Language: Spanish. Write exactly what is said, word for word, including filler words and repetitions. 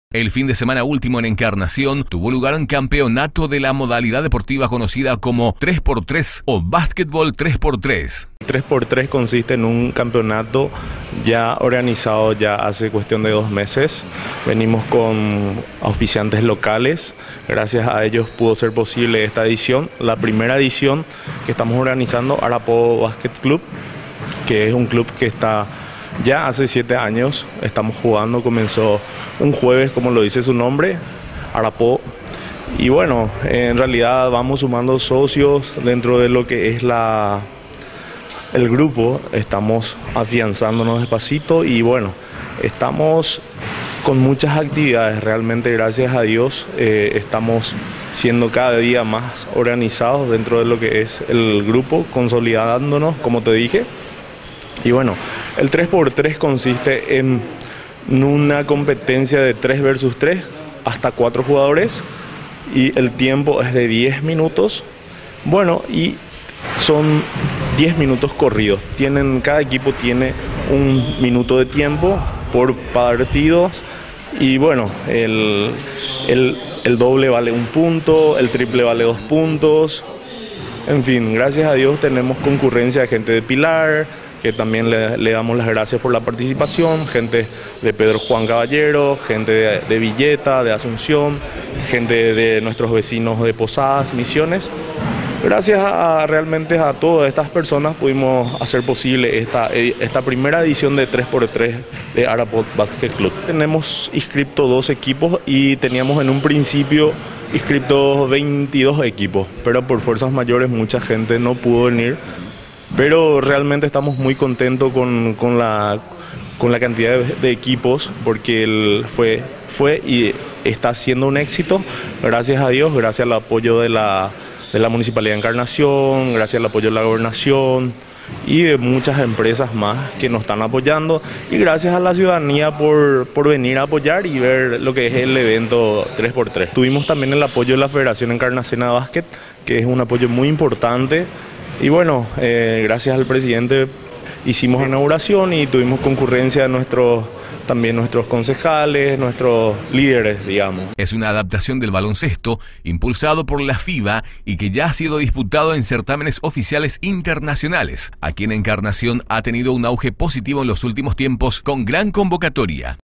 El fin de semana último en Encarnación tuvo lugar un campeonato de la modalidad deportiva conocida como tres por tres o básquetbol tres por tres. tres por tres consiste en un campeonato ya organizado ya hace cuestión de dos meses. Venimos con auspiciantes locales. Gracias a ellos pudo ser posible esta edición. La primera edición que estamos organizando, Arapo Basket Club, que es un club que está ya hace siete años, estamos jugando, comenzó un jueves, como lo dice su nombre, Arapo. Y bueno, en realidad vamos sumando socios dentro de lo que es la, el grupo, estamos afianzándonos despacito y bueno, estamos con muchas actividades, realmente gracias a Dios eh, estamos siendo cada día más organizados dentro de lo que es el grupo, consolidándonos, como te dije. Y bueno, el tres por tres consiste en una competencia de tres versus tres hasta cuatro jugadores y el tiempo es de diez minutos. Bueno, y son diez minutos corridos. Tienen, cada equipo tiene un minuto de tiempo por partidos y bueno, el, el, el doble vale un punto, el triple vale dos puntos. En fin, gracias a Dios tenemos concurrencia de gente de Pilar, que también le, le damos las gracias por la participación, gente de Pedro Juan Caballero, gente de, de Villeta, de Asunción, gente de nuestros vecinos de Posadas, Misiones. Gracias a, realmente a todas estas personas pudimos hacer posible esta, esta primera edición de tres por tres de Arapo Basket Club. Tenemos inscriptos dos equipos y teníamos en un principio inscriptos veintidós equipos, pero por fuerzas mayores mucha gente no pudo venir. Pero realmente estamos muy contentos con, con, la, con la cantidad de, de equipos porque el, fue, fue y está siendo un éxito, gracias a Dios, gracias al apoyo de la, de la Municipalidad de Encarnación, gracias al apoyo de la Gobernación y de muchas empresas más que nos están apoyando y gracias a la ciudadanía por, por venir a apoyar y ver lo que es el evento tres por tres. Tuvimos también el apoyo de la Federación Encarnación de Básquet, que es un apoyo muy importante. Y bueno, eh, gracias al presidente hicimos inauguración y tuvimos concurrencia de nuestros, también nuestros concejales, nuestros líderes, digamos. Es una adaptación del baloncesto impulsado por la FIBA y que ya ha sido disputado en certámenes oficiales internacionales. Aquí en Encarnación ha tenido un auge positivo en los últimos tiempos con gran convocatoria.